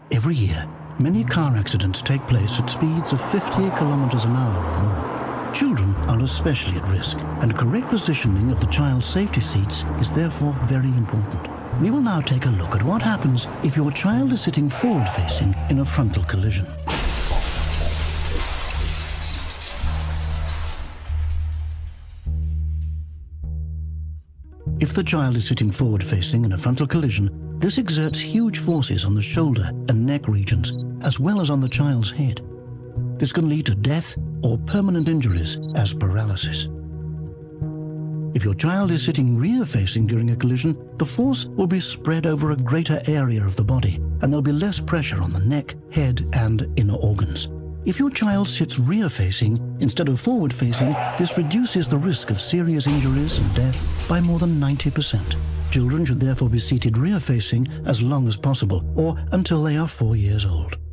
Every year, many car accidents take place at speeds of 50 kilometers an hour or more. Children are especially at risk, and correct positioning of the child's safety seats is therefore very important. We will now take a look at what happens if your child is sitting forward-facing in a frontal collision. If the child is sitting forward-facing in a frontal collision, this exerts huge forces on the shoulder and neck regions, as well as on the child's head. This can lead to death or permanent injuries as paralysis. If your child is sitting rear-facing during a collision, the force will be spread over a greater area of the body, and there'll be less pressure on the neck, head, and inner organs. If your child sits rear-facing instead of forward-facing, this reduces the risk of serious injuries and death by more than 90%. Children should therefore be seated rear-facing as long as possible, or until they are 4 years old.